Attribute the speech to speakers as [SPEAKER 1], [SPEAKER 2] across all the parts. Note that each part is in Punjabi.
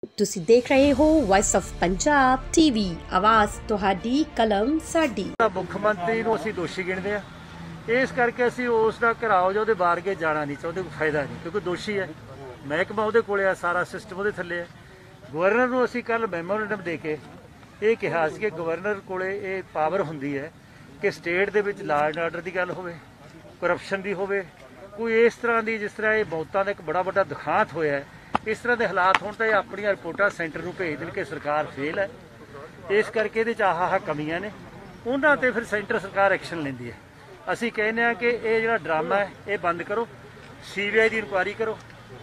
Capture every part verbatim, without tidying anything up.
[SPEAKER 1] ਤੁਸੀਂ ਦੇਖ ਰਹੇ ਹੋ ਵਾਇਸ ਆਫ ਪੰਜਾਬ ਟੀਵੀ, ਆਵਾਜ਼ ਤੁਹਾਡੀ, ਕਲਮ ਸਾਡੀ।
[SPEAKER 2] ਮੁੱਖ ਮੰਤਰੀ ਨੂੰ ਅਸੀਂ ਦੋਸ਼ੀ ਗਿਣਦੇ ਆ, ਇਸ ਕਰਕੇ ਅਸੀਂ ਉਸ ਦਾ ਘਰਾਓ ਜਾਂ ਉਹਦੇ ਬਾਹਰ ਕੇ ਜਾਣਾ ਨਹੀਂ ਚਾਹੁੰਦੇ। ਕੋਈ ਫਾਇਦਾ ਨਹੀਂ, ਕਿਉਂਕਿ ਦੋਸ਼ੀ ਹੈ। ਮਹਿਕਮਾ ਉਹਦੇ ਕੋਲੇ ਆ, ਸਾਰਾ ਸਿਸਟਮ ਉਹਦੇ ਥੱਲੇ ਹੈ। ਗਵਰਨਰ ਨੂੰ ਅਸੀਂ ਕੱਲ ਮੈਮੋਰੈਂਡਮ ਦੇ ਕੇ ਇਹ ਕਿਹਾ ਸੀ ਕਿ ਗਵਰਨਰ ਕੋਲੇ ਇਹ ਪਾਵਰ ਹੁੰਦੀ ਹੈ ਕਿ ਸਟੇਟ ਦੇ ਵਿੱਚ ਲਾਅ ਐਂਡ ਆਰਡਰ ਦੀ ਗੱਲ ਹੋਵੇ, ਕਰਪਸ਼ਨ ਦੀ ਹੋਵੇ, ਕੋਈ ਇਸ ਤਰ੍ਹਾਂ ਦੀ ਜਿਸ ਤਰ੍ਹਾਂ ਇਹ ਮੌਤਾਂ ਦਾ ਇੱਕ ਬੜਾ ਵੱਡਾ ਦੁਖਾਂਤ ਹੋਇਆ ਹੈ, ਇਸ ਤਰ੍ਹਾਂ ਦੇ ਹਾਲਾਤ ਹੋਣ ਤਾਂ ਇਹ ਆਪਣੀਆਂ ਰਿਪੋਰਟਾਂ ਸੈਂਟਰ ਨੂੰ ਭੇਜ ਦੇਣ ਕਿ ਸਰਕਾਰ ਫੇਲ ਹੈ। ਇਸ ਕਰਕੇ ਇਹਦੇ 'ਚ ਆਹ ਆਹ ਕਮੀਆਂ ਨੇ, ਉਹਨਾਂ 'ਤੇ ਫਿਰ ਸੈਂਟਰ ਸਰਕਾਰ ਐਕਸ਼ਨ ਲੈਂਦੀ ਹੈ। ਅਸੀਂ ਕਹਿੰਦੇ ਹਾਂ ਕਿ ਇਹ ਜਿਹੜਾ ਡਰਾਮਾ ਹੈ ਇਹ ਬੰਦ ਕਰੋ, C B I the inquiry ਕਰੋ।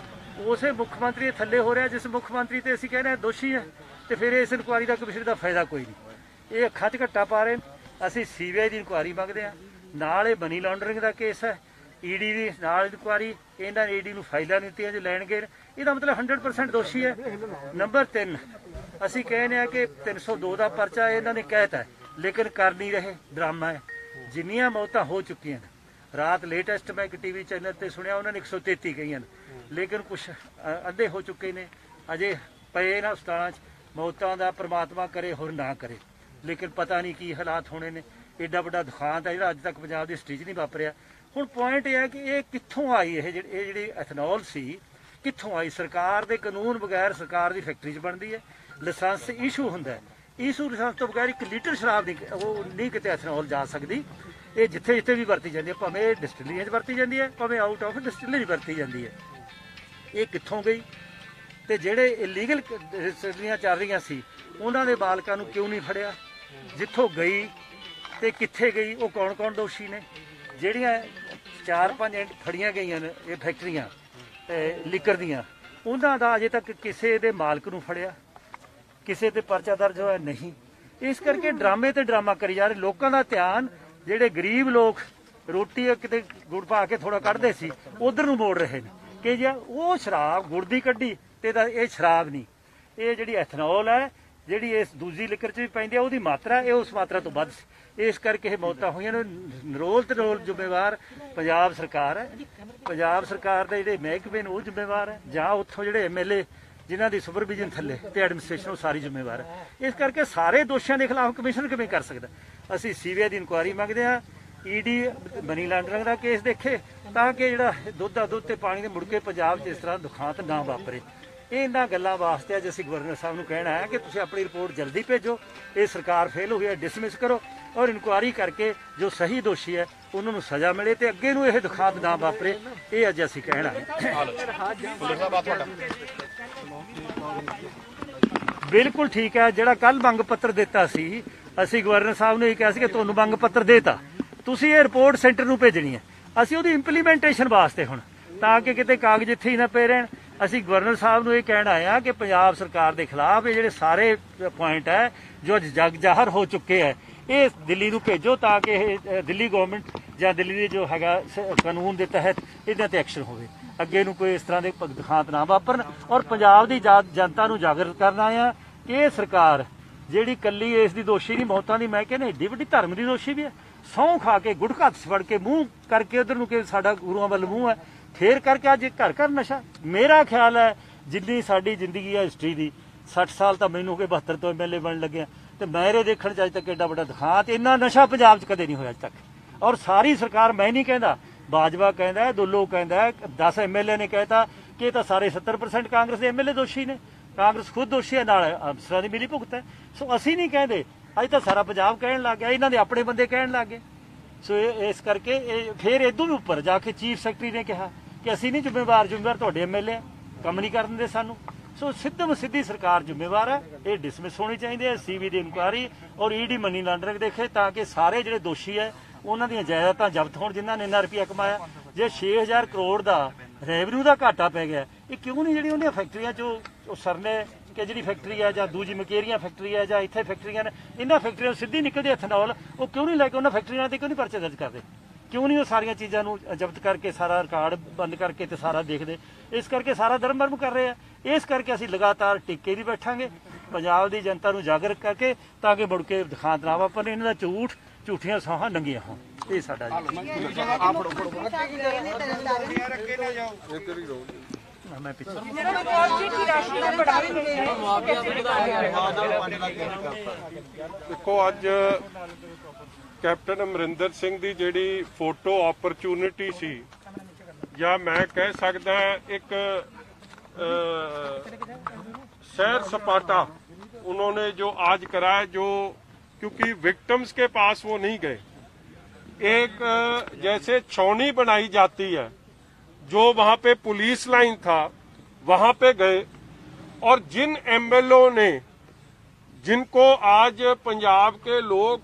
[SPEAKER 2] ਉਸੇ ਮੁੱਖ ਮੰਤਰੀ ਦੇ ਥੱਲੇ ਹੋ ਰਿਹਾ ਜਿਸ ਮੁੱਖ ਮੰਤਰੀ 'ਤੇ ਅਸੀਂ ਕਹਿੰਦੇ ਹਾਂ ਦੋਸ਼ੀ ਹੈ, ਤੇ ਫਿਰ ਇਸ ਇਨਕੁਆਇਰੀ ਦਾ ਕਮਿਸ਼ਨ ਦਾ ਫਾਇਦਾ ਕੋਈ ਨਹੀਂ। ਇਹ ਅੱਖਾਂ 'ਚ ਘੱਟਾ ਪਾ ਰਹੇ ਨੇ। ਅਸੀਂ C B I the inquiry ਮੰਗਦੇ ਹਾਂ। ਨਾਲ ਇਹ ਮਨੀ ਲਾਂਡਰਿੰਗ ਦਾ ਕੇਸ ਹੈ, ਈ ਡੀ ਦੀ ਨਾਲ ਇਨਕੁਆਇਰੀ। ਇਹਨਾਂ ਨੇ ਈ ਡੀ ਨੂੰ ਫਾਈਲਾਂ ਦਿੱਤੀਆਂ ਜੋ ਲੈਣਗੇ, ਇਹਦਾ ਮਤਲਬ ਹੰਡਰਡ ਪਰਸੈਂਟ ਦੋਸ਼ੀ ਹੈ। ਨੰਬਰ ਤਿੰਨ, ਅਸੀਂ ਕਹਿੰਦੇ ਹਾਂ ਕਿ ਤਿੰਨ ਸੌ ਦੋ ਦਾ ਪਰਚਾ ਇਹਨਾਂ ਨੇ ਕਹਿਤਾ, ਲੇਕਿਨ ਕਰ ਨਹੀਂ ਰਹੇ। ਡਰਾਮਾ ਹੈ। ਜਿੰਨੀਆਂ ਮੌਤਾਂ ਹੋ ਚੁੱਕੀਆਂ ਨੇ, ਰਾਤ ਲੇਟੈਸਟ ਮੈਂ ਇੱਕ ਟੀ ਵੀ ਚੈਨਲ 'ਤੇ ਸੁਣਿਆ, ਉਹਨਾਂ ਨੇ ਇੱਕ ਸੌ ਤੇਤੀ ਕਹੀਆਂ ਨੇ, ਲੇਕਿਨ ਕੁਛ ਅੱਧੇ ਹੋ ਚੁੱਕੇ ਨੇ, ਅਜੇ ਪਏ ਨਾ ਹਸਪਤਾਲਾਂ 'ਚ। ਮੌਤਾਂ ਦਾ ਪ੍ਰਮਾਤਮਾ ਕਰੇ ਹੋਰ ਨਾ ਕਰੇ, ਲੇਕਿਨ ਪਤਾ ਨਹੀਂ ਕੀ ਹਾਲਾਤ ਹੋਣੇ ਨੇ। ਏਡਾ ਵੱਡਾ ਦੁਖਾਂਤ ਹੈ ਜਿਹੜਾ ਅੱਜ ਤੱਕ ਪੰਜਾਬ ਦੀ ਹਿਸਟਰੀ 'ਚ ਨਹੀਂ ਵਾਪਰਿਆ। ਹੁਣ ਪੁਆਇੰਟ ਇਹ ਹੈ ਕਿ ਇਹ ਕਿੱਥੋਂ ਆਈ, ਇਹ ਜਿਹੜੀ ਇਹ ਜਿਹੜੀ ਐਥਨੋਲ ਸੀ ਕਿੱਥੋਂ ਆਈ? ਸਰਕਾਰ ਦੇ ਕਾਨੂੰਨ ਬਗੈਰ ਸਰਕਾਰ ਦੀ ਫੈਕਟਰੀ 'ਚ ਬਣਦੀ ਹੈ, ਲਾਇਸੈਂਸ ਇਸ਼ੂ ਹੁੰਦਾ ਹੈ। ਇਸ਼ੂ ਲਾਇਸੈਂਸ ਤੋਂ ਬਗੈਰ ਇੱਕ ਲੀਟਰ ਸ਼ਰਾਬ ਨਹੀਂ ਉਹ ਨਹੀਂ ਕਿਤੇ ਐਥਨੋਲ ਜਾ ਸਕਦੀ। ਇਹ ਜਿੱਥੇ ਜਿੱਥੇ ਵੀ ਵਰਤੀ ਜਾਂਦੀ ਹੈ, ਭਾਵੇਂ ਇਹ ਡਿਸਟਿਲਰੀਆਂ 'ਚ ਵਰਤੀ ਜਾਂਦੀ ਹੈ, ਭਾਵੇਂ ਆਊਟ ਆਫ ਡਿਸਟਿਲਰੀ ਵਰਤੀ ਜਾਂਦੀ ਹੈ। ਇਹ ਕਿੱਥੋਂ ਗਈ? ਤੇ ਜਿਹੜੇ ਇਲੀਗਲ ਡਿਸਟਿਲਰੀਆਂ ਚੱਲ ਰਹੀਆਂ ਸੀ ਉਹਨਾਂ ਦੇ ਮਾਲਕਾਂ ਨੂੰ ਕਿਉਂ ਨਹੀਂ ਫੜਿਆ? ਜਿੱਥੋਂ ਗਈ ਤੇ ਕਿੱਥੇ ਗਈ, ਉਹ ਕੌਣ ਕੌਣ ਦੋਸ਼ੀ ਨੇ? ਜਿਹੜੀਆਂ ਚਾਰ ਪੰਜ ਫੜੀਆਂ ਗਈਆਂ ਨੇ ਇਹ ਫੈਕਟਰੀਆਂ ਲੀਕਰ ਦੀਆਂ, ਉਹਨਾਂ ਦਾ ਅਜੇ ਤੱਕ ਕਿਸੇ ਦੇ ਮਾਲਕ ਨੂੰ ਫੜਿਆ, ਕਿਸੇ ਤੇ ਪਰਚਾ ਦਰਜ ਹੋਇਆ ਨਹੀਂ। ਇਸ ਕਰਕੇ ਡਰਾਮੇ ਤੇ ਡਰਾਮਾ ਕਰੀ ਜਾ ਰਹੇ। ਲੋਕਾਂ ਦਾ ਧਿਆਨ, ਜਿਹੜੇ ਗਰੀਬ ਲੋਕ ਰੋਟੀ ਕਿਤੇ ਗੁੜ ਪਾ ਕੇ ਥੋੜਾ ਕੱਢਦੇ ਸੀ, ਉਧਰ ਨੂੰ ਮੋੜ ਰਹੇ ਨੇ ਕਿ ਜੇ ਉਹ ਸ਼ਰਾਬ ਗੁੜ ਦੀ ਕੱਢੀ ਤੇ ਇਹ ਸ਼ਰਾਬ ਨਹੀਂ। ਇਹ ਜਿਹੜੀ ਐਥਨੋਲ ਹੈ, ਜਿਹੜੀ ਇਸ ਦੂਜੀ ਲਿਕਰ 'ਚ ਵੀ ਪੈਂਦੀ ਹੈ, ਉਹਦੀ ਮਾਤਰਾ ਇਹ ਉਸ ਮਾਤਰਾ ਤੋਂ ਵੱਧ ਸੀ। ਇਸ ਕਰਕੇ ਇਹ ਮੌਤਾਂ ਹੋਈਆਂ ਨੇ। ਨਰੋਲ ਤੇ ਨਰੋਲ ਜ਼ਿੰਮੇਵਾਰ ਪੰਜਾਬ ਸਰਕਾਰ ਹੈ। ਪੰਜਾਬ ਸਰਕਾਰ ਦੇ ਜਿਹੜੇ ਮਹਿਕਮੇ ਨੇ ਉਹ ਜ਼ਿੰਮੇਵਾਰ ਹੈ, ਜਾਂ ਉੱਥੋਂ ਜਿਹੜੇ ਐਮ ਐਲ ਏ ਜਿਨ੍ਹਾਂ ਦੀ ਸੁਪਰਵਿਜ਼ਨ ਥੱਲੇ ਤੇ ਐਡਮਿਨਿਸਟ੍ਰੇਸ਼ਨ ਉਹ ਸਾਰੀ ਜ਼ਿੰਮੇਵਾਰ ਹੈ। ਇਸ ਕਰਕੇ ਸਾਰੇ ਦੋਸ਼ੀਆਂ ਦੇ ਖਿਲਾਫ ਕਮਿਸ਼ਨ ਕਿਵੇਂ ਕਰ ਸਕਦਾ? ਅਸੀਂ C B I the inquiry ਮੰਗਦੇ ਹਾਂ। ਈ ਡੀ ਮਨੀ ਲਾਂਡਰਿੰਗ ਦਾ ਕੇਸ ਦੇਖੇ, ਤਾਂ ਕਿ ਜਿਹੜਾ ਦੁੱਧ ਦਾ ਦੁੱਧ ਤੇ ਪਾਣੀ ਦੇ ਮੁੜ ਕੇ ਪੰਜਾਬ 'ਚ ਇਸ ਤਰ੍ਹਾਂ ਦੁਖਾਂਤ ਨਾ ਵਾਪਰੇ। ਇਹਨਾਂ ਗੱਲਾਂ ਵਾਸਤੇ ਅੱਜ ਅਸੀਂ ਗਵਰਨਰ ਸਾਹਿਬ ਨੂੰ ਕਹਿਣਾ ਹੈ ਕਿ ਤੁਸੀਂ ਆਪਣੀ ਰਿਪੋਰਟ ਜਲਦੀ ਭੇਜੋ। ਇਹ ਸਰਕਾਰ ਫੇਲ ਹੋਈ ਹੈ, ਡਿਸਮਿਸ ਕਰੋ, ਔਰ ਇਨਕੁਆਇਰੀ ਕਰਕੇ ਜੋ ਸਹੀ ਦੋਸ਼ੀ ਹੈ ਉਹਨਾਂ ਨੂੰ ਸਜ਼ਾ ਮਿਲੇ ਤੇ ਅੱਗੇ ਨੂੰ ਇਹ ਦੁਖਾਂਤ ਨਾ ਵਾਪਰੇ। ਇਹ ਅੱਜ ਅਸੀਂ ਕਹਿਣਾ ਹੈ। ਬਿਲਕੁਲ ਠੀਕ ਹੈ। ਜਿਹੜਾ ਕੱਲ ਮੰਗ ਪੱਤਰ ਦਿੱਤਾ ਸੀ, ਅਸੀਂ ਗਵਰਨਰ ਸਾਹਿਬ ਨੂੰ ਇਹ ਕਿਹਾ ਸੀ ਕਿ ਤੁਹਾਨੂੰ ਮੰਗ ਪੱਤਰ ਦੇਤਾ, ਤੁਸੀਂ ਇਹ ਰਿਪੋਰਟ ਸੈਂਟਰ ਨੂੰ ਭੇਜਣੀ ਹੈ। ਅਸੀਂ ਉਹਦੀ ਇੰਪਲੀਮੈਂਟੇਸ਼ਨ ਵਾਸਤੇ ਹੁਣ, ਤਾਂ ਕਿ ਕਿਤੇ ਕਾਗਜ਼ ਇੱਥੇ ਹੀ ਨਾ ਪਏ ਰਹਿਣ, ਅਸੀਂ ਗਵਰਨਰ ਸਾਹਿਬ ਨੂੰ ਇਹ ਕਹਿਣ ਆਏ ਹਾਂ ਕਿ ਪੰਜਾਬ ਸਰਕਾਰ ਦੇ ਖਿਲਾਫ ਇਹ ਜਿਹੜੇ ਸਾਰੇ ਪੁਆਇੰਟ ਹੈ ਜੋ ਜਗ ਜ਼ਾਹਰ ਹੋ ਚੁੱਕੇ ਹੈ, ਇਹ ਦਿੱਲੀ ਨੂੰ ਭੇਜੋ, ਤਾਂ ਕਿ ਇਹ ਦਿੱਲੀ ਗਵਰਨਮੈਂਟ ਜਾਂ ਦਿੱਲੀ ਦੇ ਜੋ ਹੈਗਾ ਕਾਨੂੰਨ ਦੇ ਤਹਿਤ ਇਹਨਾਂ ਤੇ ਐਕਸ਼ਨ ਹੋਵੇ, ਅੱਗੇ ਨੂੰ ਕੋਈ ਇਸ ਤਰ੍ਹਾਂ ਦੇ ਦੁਖਾਂਤ ਨਾ ਵਾਪਰਨ। ਔਰ ਪੰਜਾਬ ਦੀ ਜਨਤਾ ਨੂੰ ਜਾਗਰਤ ਕਰਨਾ ਆ ਕਿ ਇਹ ਸਰਕਾਰ ਜਿਹੜੀ ਕੱਲੀ ਇਸ ਦੀ ਦੋਸ਼ੀ ਨਹੀਂ, ਮੌਤਾਂ ਦੀ, ਮੈਂ ਕਹਿੰਦਾ ਏਡੀ ਵੱਡੀ ਧਰਮ ਦੀ ਦੋਸ਼ੀ ਵੀ ਹੈ। ਸਹੁੰ ਖਾ ਕੇ ਗੁਟਕਾ ਹੱਥ ਫੜ ਕੇ ਮੂੰਹ ਕਰਕੇ ਉਧਰ ਨੂੰ ਕਿ ਸਾਡਾ ਗੁਰੂਆਂ ਵੱਲ ਮੂੰਹ ਹੈ, ਫੇਰ ਕਰਕੇ ਅੱਜ ਘਰ ਘਰ ਨਸ਼ਾ। ਮੇਰਾ ਖਿਆਲ ਹੈ ਜਿੰਨੀ ਸਾਡੀ ਜ਼ਿੰਦਗੀ ਹੈ ਹਿਸਟਰੀ ਦੀ, ਸੱਠ ਸਾਲ ਤਾਂ ਮੈਨੂੰ ਹੋ ਗਏ, ਬਹੱਤਰ ਤੋਂ ਐਮ ਐਲ ਏ ਬਣਨ ਲੱਗਿਆ, ਤੇ ਮੇਰੇ ਦੇਖਣ 'ਚ ਅੱਜ ਤੱਕ ਐਡਾ ਵੱਡਾ ਦੁਖਾਂਤ, ਇੰਨਾ ਨਸ਼ਾ ਪੰਜਾਬ 'ਚ ਕਦੇ ਨਹੀਂ ਹੋਇਆ ਅੱਜ ਤੱਕ। ਔਰ ਸਾਰੀ ਸਰਕਾਰ, ਮੈਂ ਨਹੀਂ ਕਹਿੰਦਾ, ਬਾਜਵਾ ਕਹਿੰਦਾ, ਦੁੱਲੋ ਕਹਿੰਦਾ, ਦਸ ਐਮ ਐਲ ਏ ਨੇ ਕਹਿਤਾ ਕਿ ਇਹ ਤਾਂ ਸਾਰੇ ਸੱਤਰ ਪਰਸੈਂਟ ਕਾਂਗਰਸ ਦੇ ਐਮ ਐਲ ਏ ਦੋਸ਼ੀ ਨੇ, ਕਾਂਗਰਸ ਖੁਦ ਦੋਸ਼ੀ ਹੈ, ਨਾਲ ਅਫਸਰਾਂ ਦੀ ਮਿਲੀ ਭੁਗਤ ਹੈ। ਸੋ ਅਸੀਂ ਨਹੀਂ ਕਹਿੰਦੇ, ਅੱਜ ਤਾਂ ਸਾਰਾ ਪੰਜਾਬ ਕਹਿਣ ਲੱਗ ਗਿਆ, ਇਹਨਾਂ ਦੇ ਆਪਣੇ ਬੰਦੇ ਕਹਿਣ ਲੱਗ ਗਏ। ਸੋ ਇਸ ਕਰਕੇ ਇਹ ਫਿਰ ਇਦੋਂ ਵੀ ਉੱਪਰ ਜਾ ਕੇ ਚੀਫ ਸੈਕਟਰੀ ਨੇ ਕਿਹਾ ਕਿ ਅਸੀਂ ਨਹੀਂ ਜ਼ਿੰਮੇਵਾਰ, ਜ਼ਿੰਮੇਵਾਰ ਤੁਹਾਡੇ ਐਮ ਐਲ ਏ ਕੰਮ ਨਹੀਂ ਕਰਨ ਦਿੰਦੇ ਸਾਨੂੰ। ਸੋ ਸਿੱਧਮ ਸਿੱਧੀ ਸਰਕਾਰ ਜ਼ਿੰਮੇਵਾਰ ਹੈ। ਇਹ ਡਿਸਮਿਸ ਹੋਣੀ ਚਾਹੀਦੀ ਹੈ, ਸੀ ਬੀ ਦੀ ਇਨਕੁਆਇਰੀ ਔਰ ਈ ਡੀ ਮਨੀ ਲਾਂਡਰਿੰਗ ਦੇਖੇ, ਤਾਂ ਕਿ ਸਾਰੇ ਜਿਹੜੇ ਦੋਸ਼ੀ ਹੈ ਉਹਨਾਂ ਦੀਆਂ ਜਾਇਦਾਦਾਂ ਜ਼ਬਤ ਹੋਣ, ਜਿਨ੍ਹਾਂ ਨੇ ਇੰਨਾ ਰੁਪਇਆ ਕਮਾਇਆ। ਜੇ ਛੇ ਹਜ਼ਾਰ ਕਰੋੜ ਦਾ ਰੈਵਨਿਊ ਦਾ ਘਾਟਾ ਪੈ ਗਿਆ, ਇਹ ਕਿਉਂ ਨਹੀਂ ਜਿਹੜੀ ਉਹਦੀਆਂ ਫੈਕਟਰੀਆਂ 'ਚੋਂ ਸਰਨੇ ਕਿ ਜਿਹੜੀ ਫੈਕਟਰੀ ਹੈ ਜਾਂ ਦੂਜੀ ਮਕੇਰੀਆਂ ਫੈਕਟਰੀ ਹੈ ਜਾਂ ਇੱਥੇ ਫੈਕਟਰੀਆਂ ਨੇ, ਇਹਨਾਂ ਫੈਕਟਰੀਆਂ ਸਿੱਧੀ ਨਿਕਲਦੀ ਐਥਨੋਲ, ਉਹ ਕਿਉਂ ਨਹੀਂ ਲੈ ਕੇ ਉਹਨਾਂ ਫੈਕਟਰੀਆਂ 'ਤੇ ਕਿਉਂ ਨਹੀਂ ਪਰਚੇ ਦਰਜ ਕਰਦੇ? ਕਿਉਂ ਨਹੀਂ ਉਹ ਸਾਰੀਆਂ ਚੀਜ਼ਾਂ ਨੂੰ ਜ਼ਬਤ ਕਰਕੇ, ਸਾਰਾ ਰਿਕਾਰਡ ਬੰਦ ਕਰਕੇ ਤੇ ਸਾਰਾ ਦੇਖਦੇ? ਇਸ ਕਰਕੇ ਸਾਰਾ ਧਰਮ ਭਰਮ ਕਰ ਰਹੇ ਆ। ਇਸ ਕਰਕੇ ਅਸੀਂ ਲਗਾਤਾਰ ਟਿੱਕੇ ਨਹੀਂ ਬੈਠਾਂਗੇ, ਪੰਜਾਬ ਦੀ ਜਨਤਾ ਨੂੰ ਜਾਗਰੂਕ ਕਰਕੇ, ਤਾਂ ਕਿ ਮੁੜ ਕੇ ਦਿਖਾਂਤ ਨਾ ਵਾਪਰਨ, ਇਹਨਾਂ ਦਾ ਝੂਠ ਝੂਠੀਆਂ ਸੌਹਾਂ ਨੰਗੀਆਂ ਹੋਣ। ਇਹ ਸਾਡਾ मैं पिछले
[SPEAKER 3] देखो अज कैप्टन अमरिंदर सिंह की जिहड़ी फोटो अपॉर्चुनिटी सी या मैं कह सकदा एक सैर सपाटा उन्होंने जो आज कराया, जो क्योंकि विक्टिम्स के पास वो नहीं गए, एक जैसे छावनी बनाई जाती है जो वहां पे पुलिस लाइन था वहां पे गए, और जिन एमएलओ ने जिनको आज पंजाब के लोग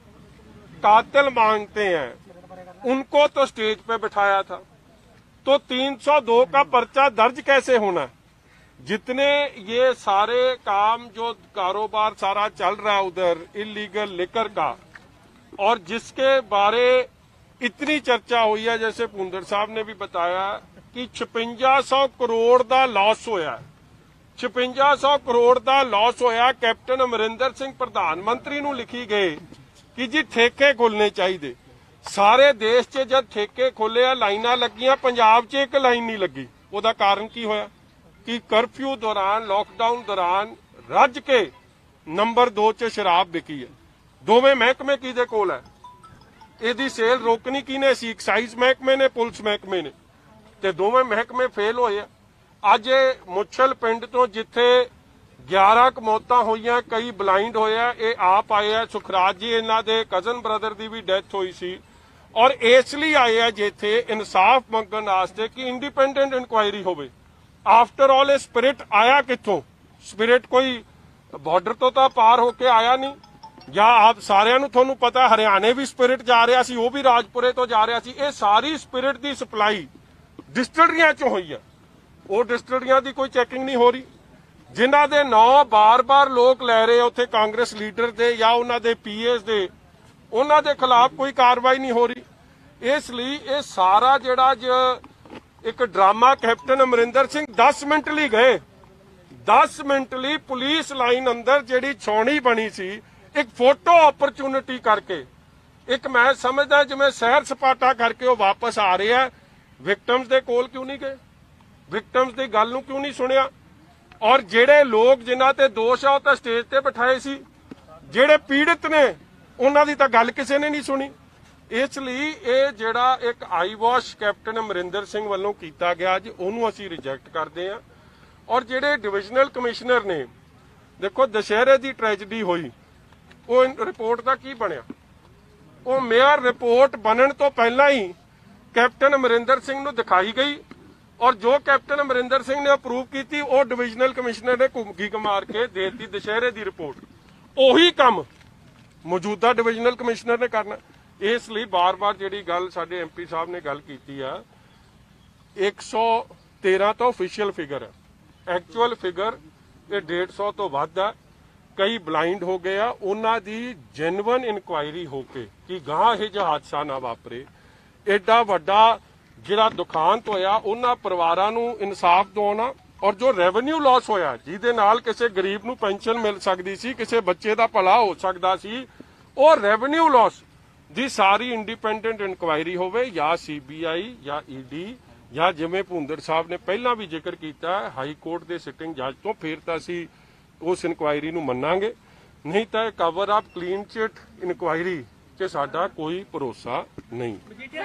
[SPEAKER 3] कातिल मांगते हैं उनको तो स्टेज पे बिठाया था। तो तीन सौ दो का पर्चा दर्ज कैसे होना? जितने ये सारे काम जो कारोबार सारा चल रहा है उधर इलीगल लिकर का, और जिसके बारे इतनी चर्चा हुई है, जैसे भुंदर साहब ने भी बताया कि छप्पन सौ करोड़ का लॉस होया, छप्पन सौ करोड़ का लॉस होया। कैप्टन अमरिंदर सिंह प्रधानमंत्री नूं लिखी गए कि जी ठेके खुलने चाहिए। सारे देश च जब ठेके खुले लाइनां लगियां, पंजाब च एक लाइन नहीं लगी। ਉਹਦਾ कारण की होया कि करफ्यू दौरान लॉकडाउन दौरान रज के नंबर दो च शराब बिकी है। दोवें महकमे किहदे कोल है? ਇਹਦੀ सेल रोकनी किने सी? एक्साइज महकमे ने, पुलिस महकमे ने, ते दोवें महकमे फेल होए। अज मुछल पिंड तो जिथे ग्यारह क मौतां होईयां, कई ब्लाइंड होया, ये आप आए हैं। सुखराज जी इन्हां दे कजन ब्रदर की भी डेथ हुई सी, और इसलिए आए हैं जिथे इंसाफ मंगण वास्ते कि इंडिपेंडेंट इंक्वायरी होवे। आफ्टर ऑल ये स्पिरिट आया कित्थों? स्पिरिट कोई बॉर्डर तो तां पार होके आया नहीं, या आप सारिਆਂ ਨੂੰ ਤੁਹਾਨੂੰ पता हरियाणे भी स्पिरिट जा रहा सी, वो भी राजपुरे तो जा रहा सी। ये सारी स्पिरिट की सप्लाई डिस्टलरियां चों होई है। वो डिस्टलरियां की कोई चैकिंग नहीं हो रही, जिन्हां दे नौ बार बार लोग लै रहे उत्थे कांग्रेस लीडर दे या उन्हां दे पीएस दे, उन्हां दे खिलाफ कोई कार्रवाई नहीं हो रही। इसलिए ये सारा जिहड़ा एक ड्रामा कैप्टन अमरिंदर सिंह दस मिनट ਲਈ गए, दस मिनट ਲਈ पुलिस लाइन अंदर जिहड़ी छावनी बनी सी एक फोटो अपॉर्चुनिटी करके, एक मैं समझदा जिवें सैर सपाटा करके वो वापस आ रहे हैं। विक्टिम्स दे कोल क्यों नहीं गए? विक्टिम्स दी गल नूं क्यों नहीं सुनिया? और जिहड़े लोग जिन्हां ते दोष आ वो तां स्टेज ते बिठाए सी, जिहड़े पीड़ित ने उन्हां दी तां गल किसी ने नहीं सुनी। इसलिए ये जिहड़ा एक eye wash captain Amarinder Singh वालों कीता गया जी, उहनूं असीं रिजैक्ट करदे हां। और जिहड़े डिविजनल कमिश्नर ने, देखो दशहरे की ट्रैजेडी हुई, वो रिपोर्ट का की बनया? वो मेयर रिपोर्ट बनन तो पहला ही कैप्टन अमरिंदर सिंह नूं दिखाई गई, और जो कैप्टन अमरिंदर सिंह ने अप्रूव की वो डिविजनल कमिश्नर ने घुमकी मार के दे दी दशहरे की रिपोर्ट। उही काम मौजूदा डिविजनल कमिश्नर ने करना। इसलिए बार बार जिहड़ी गल साडे एमपी साहब ने गल कीती है, एक सौ तेरह तो ऑफिशियल फिगर है, एक्चुअल फिगर ये डेढ़ सौ तो वध है। कई ब्लाइंड हो गए, उन्हां दी जेन्युइन इनक्वायरी होके कि गां इह जिहा हादसा ना वापरे। एडा वड्डा जिहड़ा दुखांत होया, उन्हां परिवारां नूं इंसाफ दिवाउणा, और जो रेवन्यू लॉस होया जिहदे नाल किसी गरीब नूं पेंशन मिल सकदी सी, किसी बच्चे दा भला हो सकदा सी, ਉਹ रेवन्यू लॉस ਦੀ ਸਾਰੀ ਇੰਡੀਪੈਂਡੈਂਟ ਇਨਕੁਆਇਰੀ ਹੋਵੇ, ਜਾਂ ਸੀਬੀਆਈ ਜਾਂ ਈਡੀ, ਜਾਂ ਜਿਵੇਂ ਭੁੰਦਰ ਸਾਹਿਬ ਨੇ ਪਹਿਲਾਂ ਵੀ ਜ਼ਿਕਰ ਕੀਤਾ ਹਾਈ ਕੋਰਟ ਦੇ ਸਿਟਿੰਗ ਜੱਜ ਤੋਂ, ਫਿਰ ਤਾਂ ਅਸੀਂ ਉਸ ਇਨਕੁਆਇਰੀ ਨੂੰ ਮੰਨਾਂਗੇ। ਨਹੀਂ ਤਾਂ cover up clean chit inquiry 'ਚ ਸਾਡਾ ਕੋਈ ਭਰੋਸਾ ਨਹੀਂ।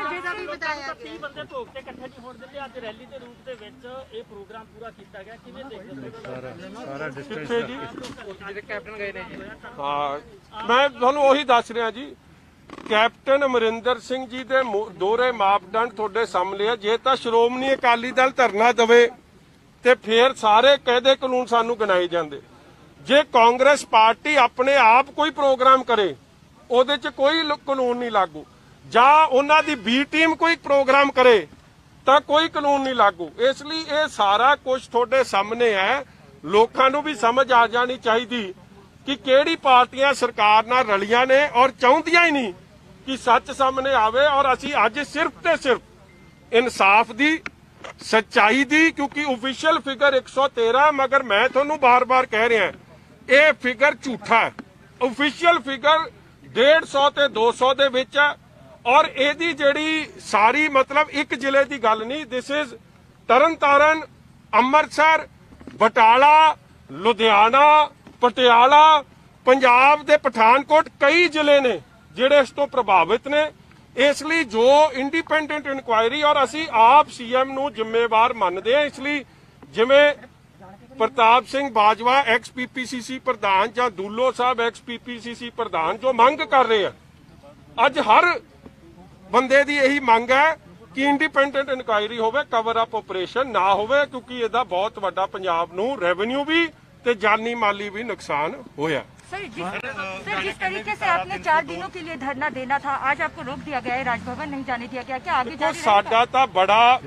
[SPEAKER 4] तीस ਬੰਦੇ ਭੋਗ ਤੇ ਇਕੱਠੇ ਨਹੀਂ ਹੋਣ ਦਿੰਦੇ, ਅੱਜ ਰੈਲੀ ਦੇ ਰੂਪ ਦੇ ਵਿੱਚ ਇਹ ਪ੍ਰੋਗਰਾਮ ਪੂਰਾ ਕੀਤਾ ਗਿਆ, ਕਿਵੇਂ ਦੇਖਦੇ ਹੋ?
[SPEAKER 2] ਸਾਰਾ ਸਾਰਾ ਡਿਸਟੈਂਸ
[SPEAKER 4] ਜਿਹੜੇ ਕੈਪਟਨ ਗਏ ਨੇ ਜੀ।
[SPEAKER 3] ਹਾਂ, ਮੈਂ ਤੁਹਾਨੂੰ ਉਹੀ ਦੱਸ ਰਿਹਾ ਜੀ, कैप्टन अमरिंदर सिंह जी दे दोहरे मापदंड थोड़े सामने है। जे तो श्रोमणी अकाली दल धरना दवे ते फिर सारे कायदे कानून सानू गिनाए जाते। जे कांग्रेस पार्टी अपने आप कोई प्रोग्राम करे ਉਹਦੇ ਚ कोई कानून नहीं लागू, ਜਾਂ ਉਹਨਾਂ ਦੀ बी टीम कोई प्रोग्राम करे तो कोई कानून नहीं लागू। इसलिए ये सारा कुछ थोड़े सामने है, लोगों को भी समझ आ जानी चाहिए कि किहड़ी पार्टियां सरकार नाल रलियां ने और चाहुंदियां ही नहीं कि सच सामने आवे। और असीं अज सिर्फ ते सिर्फ इंसाफ दी, सच्चाई दी, क्योंकि ऑफिशियल फिगर एक सौ तेरह, मगर मैं तुहानूं बार बार कह रहा ये फिगर झूठा है। ऑफिशियल फिगर डेढ़ सौ ते दो सौ दे विच है, और इहदी जिहड़ी सारी मतलब एक जिले की गल नहीं, दिस इज तरन तारण ਅੰਮ੍ਰਿਤਸਰ, ਬਟਾਲਾ, ਲੁਧਿਆਣਾ, ਪਟਿਆਲਾ, ਪੰਜਾਬ ਦੇ ਪਠਾਨਕੋਟ ਕਈ ਜ਼ਿਲ੍ਹੇ ਨੇ ਜਿਹੜੇ ਇਸ ਤੋਂ ਪ੍ਰਭਾਵਿਤ ਨੇ। ਇਸ ਲਈ ਜੋ ਇੰਡੀਪੈਂਡੈਂਟ ਇਨਕੁਆਇਰੀ, ਔਰ ਅਸੀਂ ਆਪ ਸੀਐਮ ਨੂੰ ਜ਼ਿੰਮੇਵਾਰ ਮੰਨਦੇ ਹਾਂ। ਇਸ ਲਈ ਜਿਵੇਂ ਪ੍ਰਤਾਪ ਸਿੰਘ ਬਾਜਵਾ ਐਕਸ ਪੀਪੀਸੀਸੀ ਪ੍ਰਧਾਨ ਜਾਂ ਦੂਲੋ ਸਾਹਿਬ ਐਕਸ ਪੀਪੀਸੀਸੀ ਪ੍ਰਧਾਨ ਜੋ ਮੰਗ ਕਰ ਰਹੇ ਆ, ਅੱਜ ਹਰ ਬੰਦੇ ਦੀ ਇਹੀ ਮੰਗ ਹੈ ਕਿ ਇੰਡੀਪੈਂਡੈਂਟ ਇਨਕੁਆਇਰੀ ਹੋਵੇ, ਕਵਰ ਅਪ ਆਪਰੇਸ਼ਨ ਨਾ ਹੋਵੇ, ਕਿਉਂਕਿ ਇਹਦਾ ਬਹੁਤ ਵੱਡਾ ਪੰਜਾਬ ਨੂੰ ਰੈਵਨਿਊ ਵੀ ਤੇ ਜਾਨੀ ਮਾਲੀ भी नुकसान होया।
[SPEAKER 5] सर जिस सर जिस तरीके से आपने चार दिनों के लिए धरना देना था, आज आपको रोक दिया गया है, राजभवन नहीं जाने दिया गया, क्या आगे
[SPEAKER 3] देखो
[SPEAKER 5] जारी
[SPEAKER 3] साडा ਤਾਂ बड़ा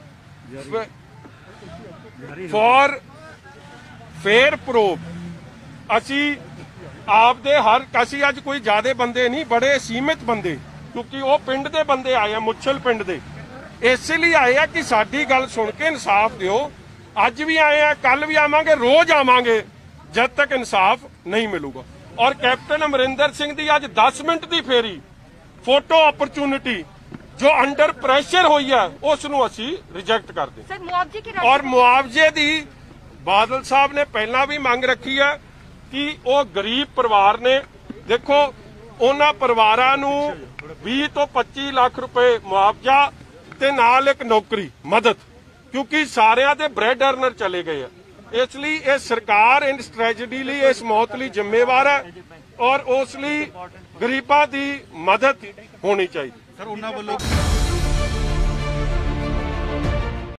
[SPEAKER 3] फॉर फेयर प्रूफ ਅਸੀਂ ਆਪਦੇ ਹਰ ਅਸੀਂ ਅੱਜ ਕੋਈ ਜ਼ਿਆਦੇ ਬੰਦੇ ਨਹੀਂ, ਬੜੇ ਸੀਮਿਤ ਬੰਦੇ, ਕਿਉਂਕਿ ਉਹ ਪਿੰਡ ਦੇ ਬੰਦੇ ਆਏ ਆ, ਮੁੱਛਲ ਪਿੰਡ ਦੇ, ਇਸੇ ਲਈ ਆਏ ਆ ਕਿ ਸਾਡੀ ਗੱਲ ਸੁਣ ਕੇ ਇਨਸਾਫ ਦਿਓ। ਅੱਜ ਵੀ ਆਏ ਆ, ਕੱਲ ਵੀ ਆਵਾਂਗੇ, ਰੋਜ਼ ਆਵਾਂਗੇ ਜਦ ਤੱਕ ਇਨਸਾਫ ਨਹੀਂ ਮਿਲੂਗਾ। ਔਰ ਕੈਪਟਨ ਅਮਰਿੰਦਰ ਸਿੰਘ ਦੀ ਅੱਜ ਦਸ ਮਿੰਟ ਦੀ ਫੇਰੀ ਫੋਟੋ ਓਪਰਚੁਨਿਟੀ ਜੋ ਅੰਡਰ ਪ੍ਰੈਸ਼ਰ ਹੋਈ ਹੈ ਉਸ ਨੂੰ ਅਸੀਂ ਰਿਜੈਕਟ ਕਰਦੇ
[SPEAKER 5] सर मुआवजे की
[SPEAKER 3] ਔਰ ਮੁਆਵਜ਼ੇ ਦੀ ਬਾਦਲ ਸਾਹਿਬ ਨੇ ਪਹਿਲਾਂ ਵੀ ਮੰਗ ਰੱਖੀ ਹੈ ਕਿ ਉਹ ਗਰੀਬ ਪਰਿਵਾਰ ਨੇ, ਦੇਖੋ ਉਹਨਾਂ ਪਰਿਵਾਰਾਂ ਨੂੰ ਵੀਹ ਤੋਂ ਪੱਚੀ ਲੱਖ ਰੁਪਏ ਮੁਆਵਜ਼ਾ ਤੇ ਨਾਲ ਇੱਕ ਨੌਕਰੀ ਮਦਦ, ਕਿਉਂਕਿ ਸਾਰਿਆਂ ਦੇ ਬ੍ਰੈਡ ਅਰਨਰ ਚਲੇ ਗਏ ਆ। ਇਸ ਲਈ ਇਹ ਸਰਕਾਰ ਇਸ ਟ੍ਰੈਜੇਡੀ ਲਈ, ਇਸ ਮੌਤ ਲਈ ਜ਼ਿੰਮੇਵਾਰ ਹੈ ਔਰ ਉਸ ਲਈ ਗਰੀਬਾਂ ਦੀ ਮਦਦ ਹੋਣੀ ਚਾਹੀਦੀ।
[SPEAKER 6] ਸਰ ਉਹਨਾਂ ਵੱਲੋਂ